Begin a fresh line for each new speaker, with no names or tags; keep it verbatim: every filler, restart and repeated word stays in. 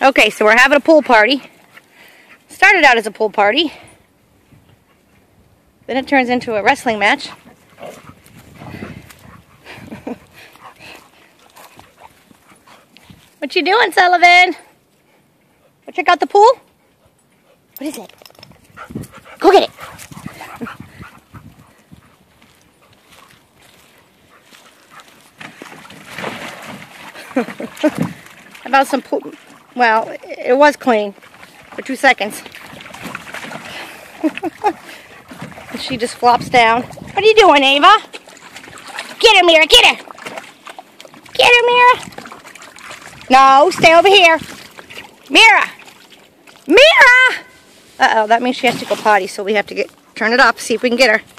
Okay, so we're having a pool party. Started out as a pool party. Then it turns into a wrestling match. What you doing, Sullivan? Go check out the pool? What is it? Go get it. How about some pool? Well, it was clean for two seconds. She just flops down. What are you doing, Ava? Get her, Mira, get her. Get her, Mira. No, stay over here. Mira. Mira! Uh-oh, that means she has to go potty, so we have to get turn it up, see if we can get her.